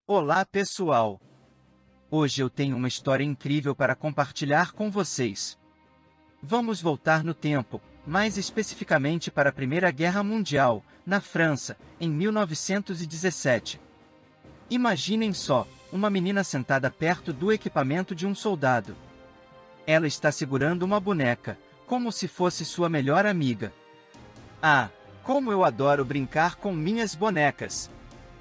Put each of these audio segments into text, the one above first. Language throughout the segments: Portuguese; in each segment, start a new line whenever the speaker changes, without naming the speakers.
Olá, pessoal! Hoje eu tenho uma história incrível para compartilhar com vocês. Vamos voltar no tempo, mais especificamente para a Primeira Guerra Mundial, na França, em 1917. Imaginem só, uma menina sentada perto do equipamento de um soldado. Ela está segurando uma boneca, como se fosse sua melhor amiga. Ah, como eu adoro brincar com minhas bonecas!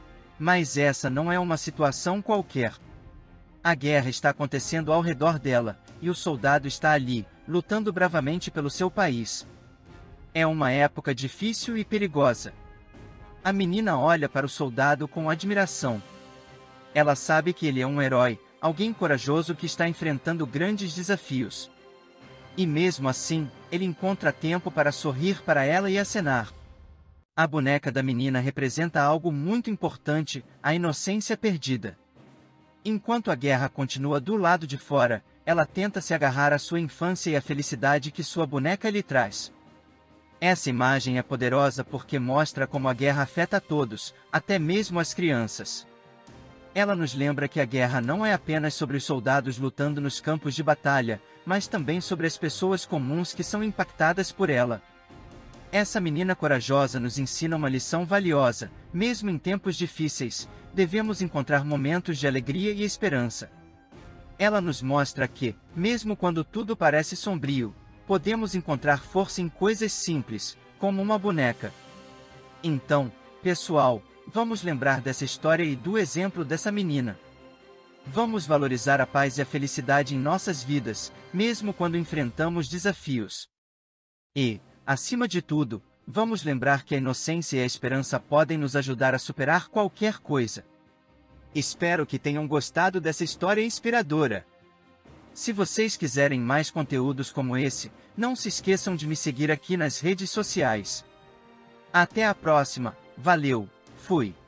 Mas essa não é uma situação qualquer. A guerra está acontecendo ao redor dela, e o soldado está ali, lutando bravamente pelo seu país. É uma época difícil e perigosa. A menina olha para o soldado com admiração. Ela sabe que ele é um herói, alguém corajoso que está enfrentando grandes desafios. E mesmo assim, ele encontra tempo para sorrir para ela e acenar. A boneca da menina representa algo muito importante, a inocência perdida. Enquanto a guerra continua do lado de fora, ela tenta se agarrar à sua infância e à felicidade que sua boneca lhe traz. Essa imagem é poderosa porque mostra como a guerra afeta a todos, até mesmo as crianças. Ela nos lembra que a guerra não é apenas sobre os soldados lutando nos campos de batalha, mas também sobre as pessoas comuns que são impactadas por ela. Essa menina corajosa nos ensina uma lição valiosa: mesmo em tempos difíceis, devemos encontrar momentos de alegria e esperança. Ela nos mostra que, mesmo quando tudo parece sombrio, podemos encontrar força em coisas simples, como uma boneca. Então, pessoal, vamos lembrar dessa história e do exemplo dessa menina. Vamos valorizar a paz e a felicidade em nossas vidas, mesmo quando enfrentamos desafios. E, acima de tudo, vamos lembrar que a inocência e a esperança podem nos ajudar a superar qualquer coisa. Espero que tenham gostado dessa história inspiradora. Se vocês quiserem mais conteúdos como esse, não se esqueçam de me seguir aqui nas redes sociais. Até a próxima, valeu, fui!